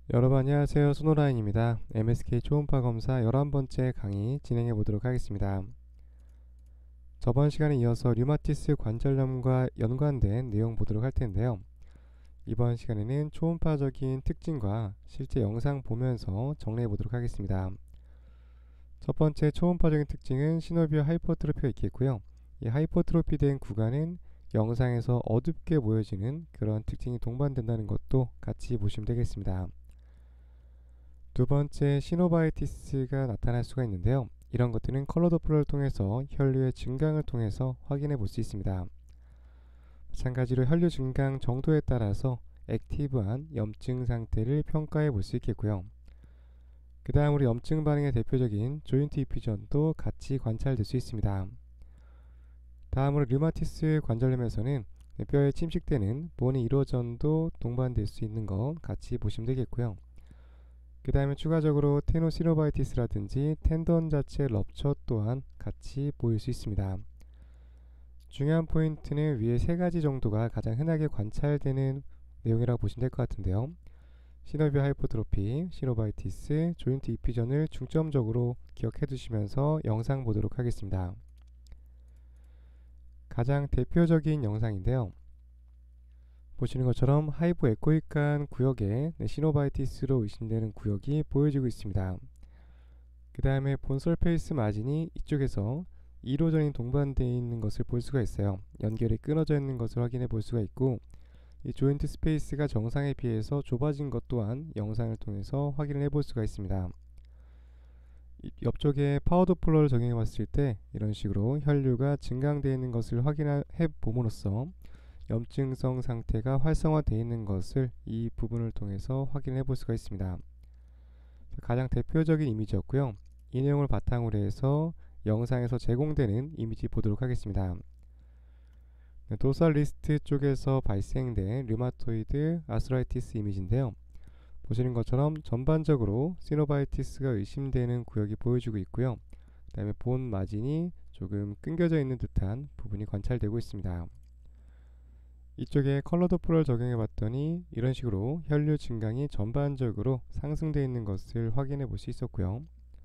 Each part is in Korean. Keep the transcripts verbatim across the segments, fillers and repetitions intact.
여러분 안녕하세요. 손호라인입니다. 엠에스케이 초음파 검사 열한 번째 강의 진행해 보도록 하겠습니다. 저번 시간에 이어서 류마티스 관절염과 연관된 내용 보도록 할 텐데요. 이번 시간에는 초음파적인 특징과 실제 영상 보면서 정리해 보도록 하겠습니다. 첫 번째 초음파적인 특징은 시노비얼 하이퍼트로피가 있겠고요. 이 하이퍼트로피 된 구간은 영상에서 어둡게 보여지는 그런 특징이 동반된다는 것도 같이 보시면 되겠습니다. 두 번째, 시노바이티스가 나타날 수가 있는데요. 이런 것들은 컬러 도플러를 통해서 혈류의 증강을 통해서 확인해 볼 수 있습니다. 마찬가지로 혈류 증강 정도에 따라서 액티브한 염증 상태를 평가해 볼 수 있겠고요. 그 다음으로 염증 반응의 대표적인 조인트 이피전도 같이 관찰될 수 있습니다. 다음으로 류마티스 관절염에서는 뼈에 침식되는 본의 이로전도 동반될 수 있는 것 같이 보시면 되겠고요. 그 다음에 추가적으로 테노시노바이티스라든지 텐던 자체 럽처 또한 같이 보일 수 있습니다. 중요한 포인트는 위에 세 가지 정도가 가장 흔하게 관찰되는 내용이라고 보시면 될 것 같은데요. 시노비얼 하이퍼트로피, 시노바이티스, 조인트 이피전을 중점적으로 기억해 두시면서 영상 보도록 하겠습니다. 가장 대표적인 영상인데요. 보시는 것처럼 하이브 에코익간 구역에 시노바이티스로 의심되는 구역이 보여지고 있습니다. 그 다음에 본 설페이스 마진이 이쪽에서 이로전이 동반되어 있는 것을 볼 수가 있어요. 연결이 끊어져 있는 것을 확인해 볼 수가 있고, 이 조인트 스페이스가 정상에 비해서 좁아진 것 또한 영상을 통해서 확인을 해 볼 수가 있습니다. 옆쪽에 파워도플러를 적용해 봤을 때 이런 식으로 혈류가 증강되어 있는 것을 확인해 봄으로써 염증성 상태가 활성화되어 있는 것을 이 부분을 통해서 확인해 볼 수가 있습니다. 가장 대표적인 이미지였고요. 이 내용을 바탕으로 해서 영상에서 제공되는 이미지 보도록 하겠습니다. 네, 도살 리스트 쪽에서 발생된 류마토이드 아스라이티스 이미지인데요. 보시는 것처럼 전반적으로 시노바이티스가 의심되는 구역이 보여지고 있고요. 그 다음에 본 마진이 조금 끊겨져 있는 듯한 부분이 관찰되고 있습니다. 이쪽에 컬러 도플러를 적용해 봤더니 이런 식으로 혈류 증강이 전반적으로 상승되어 있는 것을 확인해 볼 수 있었고요.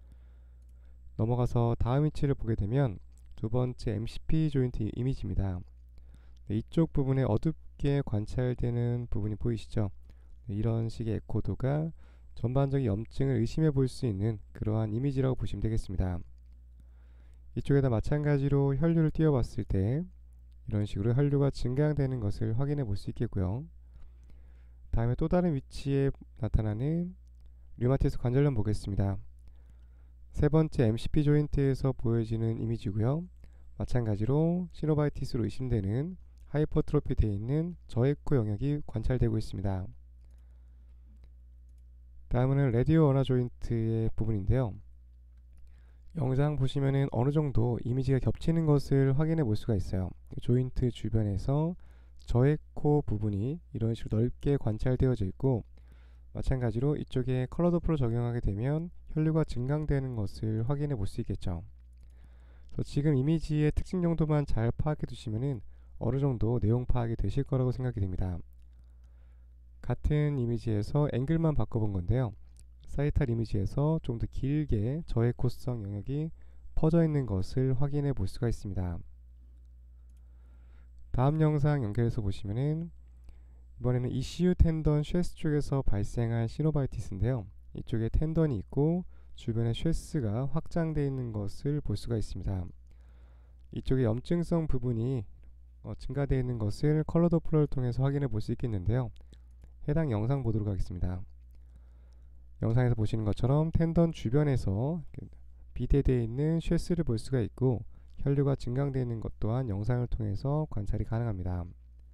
넘어가서 다음 위치를 보게 되면 두 번째 엠시피 조인트 이미지입니다. 네, 이쪽 부분에 어둡게 관찰되는 부분이 보이시죠? 네, 이런 식의 에코도가 전반적인 염증을 의심해 볼 수 있는 그러한 이미지라고 보시면 되겠습니다. 이쪽에다 마찬가지로 혈류를 띄워 봤을 때 이런 식으로 혈류가 증강되는 것을 확인해 볼 수 있겠고요. 다음에 또 다른 위치에 나타나는 류마티스 관절염 보겠습니다. 세 번째 엠시피 조인트에서 보여지는 이미지고요. 마찬가지로 시노바이티스로 의심되는 하이퍼트로피 되어 있는 저에코 영역이 관찰되고 있습니다. 다음은 레디오 어나 조인트의 부분인데요. 영상 보시면은 어느 정도 이미지가 겹치는 것을 확인해 볼 수가 있어요. 조인트 주변에서 저에코 부분이 이런 식으로 넓게 관찰되어져 있고, 마찬가지로 이쪽에 컬러 도플러 적용하게 되면 혈류가 증강되는 것을 확인해 볼 수 있겠죠. 그래서 지금 이미지의 특징 정도만 잘 파악해 두시면은 어느 정도 내용 파악이 되실 거라고 생각이 됩니다. 같은 이미지에서 앵글만 바꿔본 건데요. 사이탈 이미지에서 좀 더 길게 저에코성 영역이 퍼져 있는 것을 확인해 볼 수가 있습니다. 다음 영상 연결해서 보시면은 이번에는 이씨유 텐던 쉐스 쪽에서 발생한 시노바이티스인데요. 이쪽에 텐던이 있고 주변에 쉐스가 확장되어 있는 것을 볼 수가 있습니다. 이쪽에 염증성 부분이 어, 증가되어 있는 것을 컬러 도플러를 통해서 확인해 볼 수 있겠는데요. 해당 영상 보도록 하겠습니다. 영상에서 보시는 것처럼 텐던 주변에서 비대되어 있는 쉐스를 볼 수가 있고, 혈류가 증강되어 있는 것 또한 영상을 통해서 관찰이 가능합니다.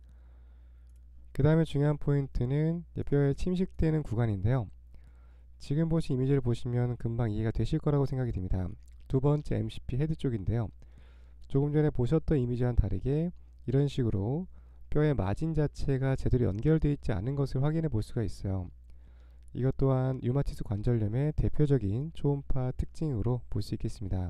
그 다음에 중요한 포인트는 뼈에 침식되는 구간인데요. 지금 보신 이미지를 보시면 금방 이해가 되실 거라고 생각이 됩니다. 두 번째 엠시피 헤드 쪽인데요. 조금 전에 보셨던 이미지와는 다르게 이런 식으로 뼈의 마진 자체가 제대로 연결되어 있지 않은 것을 확인해 볼 수가 있어요. 이것 또한 류마티스 관절염의 대표적인 초음파 특징으로 볼 수 있겠습니다.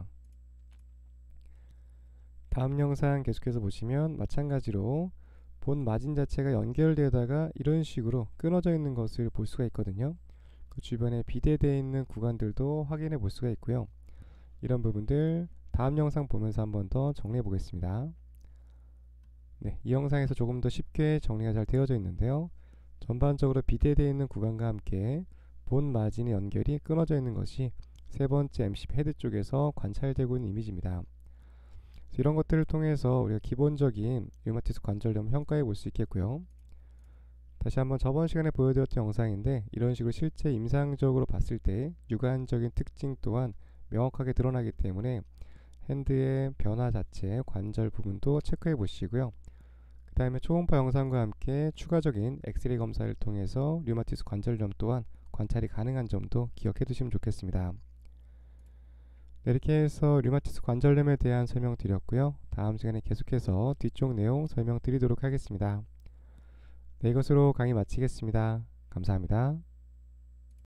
다음 영상 계속해서 보시면 마찬가지로 본 마진 자체가 연결되다가 이런 식으로 끊어져 있는 것을 볼 수가 있거든요. 그 주변에 비대되어 있는 구간들도 확인해 볼 수가 있고요. 이런 부분들 다음 영상 보면서 한번 더 정리해 보겠습니다. 네, 이 영상에서 조금 더 쉽게 정리가 잘 되어져 있는데요. 전반적으로 비대되어 있는 구간과 함께 본 마진의 연결이 끊어져 있는 것이 세 번째 엠씨 헤드 쪽에서 관찰되고 있는 이미지입니다. 이런 것들을 통해서 우리가 기본적인 류마티스 관절염 평가해 볼 수 있겠고요. 다시 한번 저번 시간에 보여드렸던 영상인데, 이런 식으로 실제 임상적으로 봤을 때 육안적인 특징 또한 명확하게 드러나기 때문에 핸드의 변화 자체 관절 부분도 체크해 보시고요. 그 다음에 초음파 영상과 함께 추가적인 엑스레이 검사를 통해서 류마티스 관절염 또한 관찰이 가능한 점도 기억해 두시면 좋겠습니다. 네, 이렇게 해서 류마티스 관절염에 대한 설명 드렸고요. 다음 시간에 계속해서 뒤쪽 내용 설명 드리도록 하겠습니다. 네, 이것으로 강의 마치겠습니다. 감사합니다.